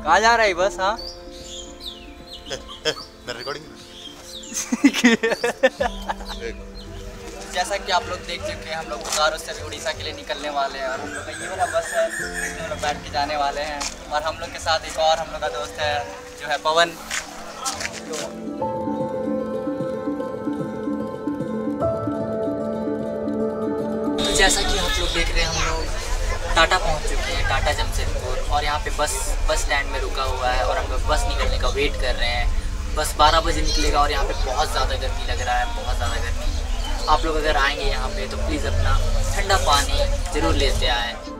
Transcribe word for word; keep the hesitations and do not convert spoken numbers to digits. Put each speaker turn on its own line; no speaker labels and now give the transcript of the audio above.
कहाँ जा रहा है बस? हाँ
रिकॉर्डिंग।
जैसा कि आप लोग देख चुके हैं, हम लोग बोकारो से अभी उड़ीसा के लिए निकलने वाले हैं और हम लोग का ये वाला बस है, इसमें हम लोग बैठ के जाने वाले हैं। और हम लोग के साथ एक और हम लोग का दोस्त है जो है पवन। तो जैसा कि आप लोग देख रहे हैं, हम लोग टाटा पहुंच चुके हैं, टाटा जमशेदपुर। और यहाँ पे बस बस स्टैंड में रुका हुआ है और हम लोग बस निकलने का वेट कर रहे हैं। बस बारह बजे निकलेगा और यहाँ पे बहुत ज़्यादा गर्मी लग रहा है, बहुत ज़्यादा गर्मी। आप लोग अगर आएंगे यहाँ पे तो प्लीज़ अपना ठंडा पानी ज़रूर लेते आएँ।